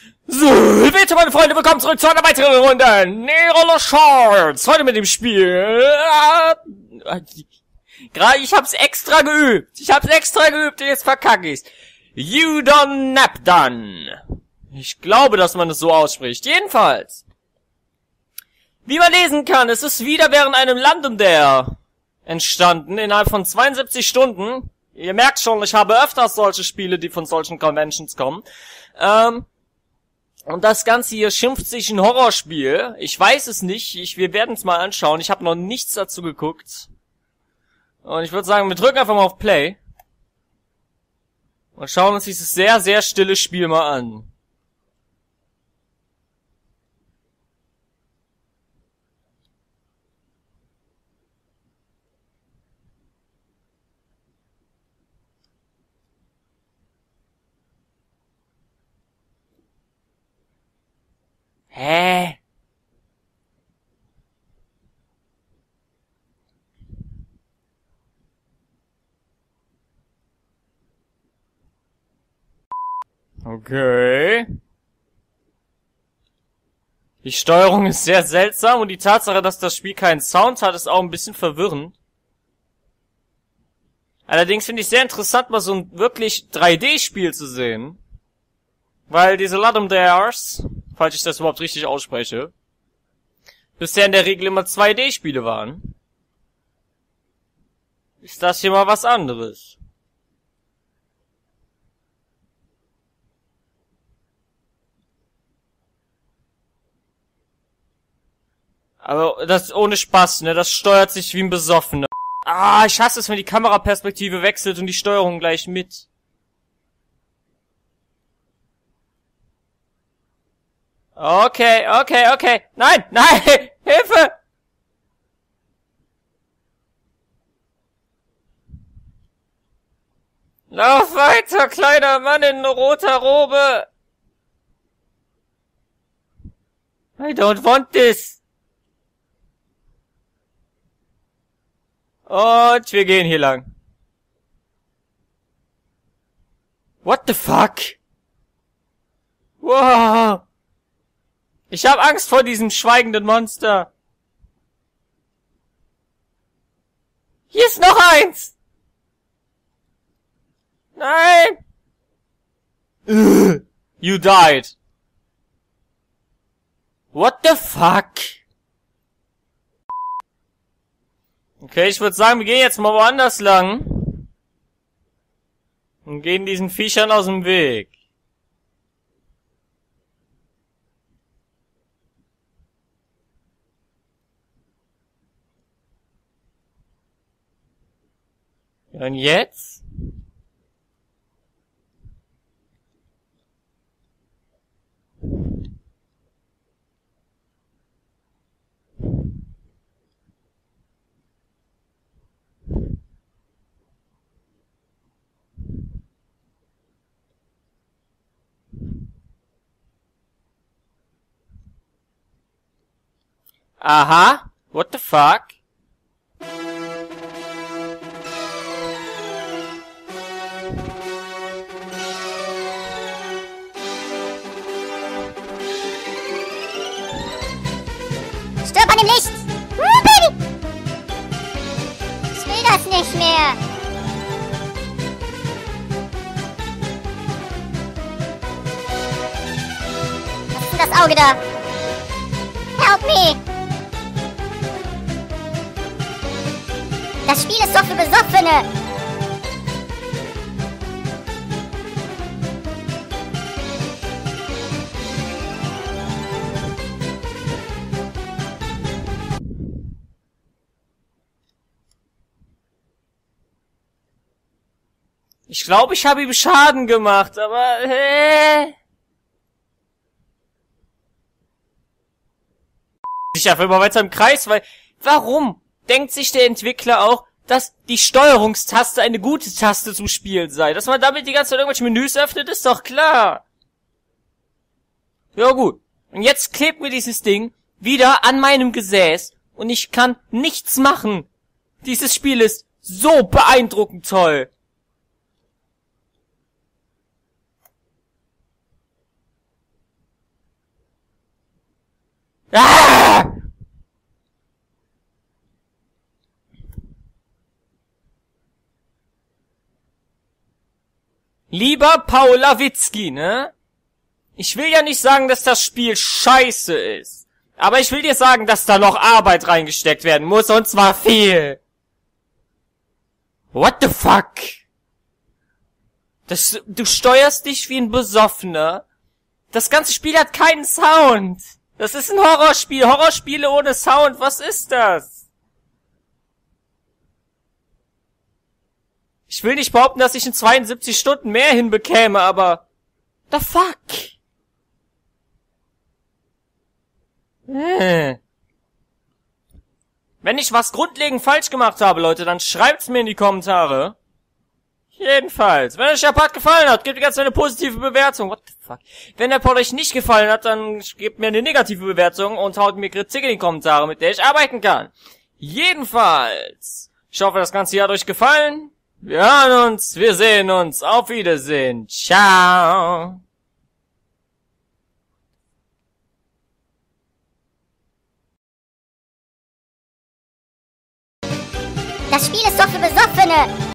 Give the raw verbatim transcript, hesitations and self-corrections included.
So, bitte meine Freunde, willkommen zurück zu einer weiteren Runde Neroller Shorts. Heute mit dem Spiel. Gerade, ich hab's extra geübt. Ich hab's extra geübt und jetzt verkacke ich's. You done nap done. Ich glaube, dass man es so ausspricht. Jedenfalls. Wie man lesen kann, es ist wieder während einem Land der entstanden, innerhalb von zweiundsiebzig Stunden. Ihr merkt schon, ich habe öfters solche Spiele, die von solchen Conventions kommen. Ähm... Und das Ganze hier schimpft sich ein Horrorspiel. Ich weiß es nicht. Ich, wir werden es mal anschauen. Ich habe noch nichts dazu geguckt. Und ich würde sagen, wir drücken einfach mal auf Play. Und schauen uns dieses sehr, sehr stille Spiel mal an. Hä? Okay. Die Steuerung ist sehr seltsam und die Tatsache, dass das Spiel keinen Sound hat, ist auch ein bisschen verwirrend. Allerdings finde ich sehr interessant, mal so ein wirklich drei D-Spiel zu sehen. Weil diese Ludum Dares, falls ich das überhaupt richtig ausspreche, bisher in der Regel immer zwei D-Spiele waren. Ist das hier mal was anderes? Also, das ohne Spaß, ne? Das steuert sich wie ein Besoffener. Ah, ich hasse es, wenn die Kameraperspektive wechselt und die Steuerung gleich mit. Okay, okay, okay. Nein, nein, Hilfe! Lauf weiter, kleiner Mann in roter Robe! I don't want this! Und wir gehen hier lang. What the fuck? Wow! Ich hab Angst vor diesem schweigenden Monster. Hier ist noch eins. Nein. You died. What the fuck? Okay, ich würde sagen, wir gehen jetzt mal woanders lang. Und gehen diesen Viechern aus dem Weg. Und jetzt? Aha, what the fuck? Stirb an dem Licht! Uh, Baby! Ich will das nicht mehr! Was ist denn das Auge da? Help me! Das Spiel ist doch für Besoffene! Ich glaube, ich habe ihm Schaden gemacht, aber... Äh. Ich einfach immer weiter im Kreis, weil... Warum denkt sich der Entwickler auch, dass die Steuerungstaste eine gute Taste zum Spielen sei? Dass man damit die ganze Zeit irgendwelche Menüs öffnet, ist doch klar. Ja gut. Und jetzt klebt mir dieses Ding wieder an meinem Gesäß und ich kann nichts machen. Dieses Spiel ist so beeindruckend toll. Ah! Lieber Paul Lawitzki, ne? Ich will ja nicht sagen, dass das Spiel scheiße ist. Aber ich will dir sagen, dass da noch Arbeit reingesteckt werden muss, und zwar viel. What the fuck? Das, du steuerst dich wie ein Besoffener. Das ganze Spiel hat keinen Sound. Das ist ein Horrorspiel. Horrorspiele ohne Sound. Was ist das? Ich will nicht behaupten, dass ich in zweiundsiebzig Stunden mehr hinbekäme, aber... The fuck? Hm. Wenn ich was grundlegend falsch gemacht habe, Leute, dann schreibt's mir in die Kommentare. Jedenfalls, wenn euch der Part gefallen hat, gebt mir ganz eine positive Bewertung. What the fuck? Wenn der Part euch nicht gefallen hat, dann gebt mir eine negative Bewertung und haut mir Kritik in die Kommentare, mit der ich arbeiten kann. Jedenfalls, ich hoffe, das Ganze hier hat euch gefallen. Wir hören uns, wir sehen uns. Auf Wiedersehen. Ciao. Das Spiel ist doch für Besoffene.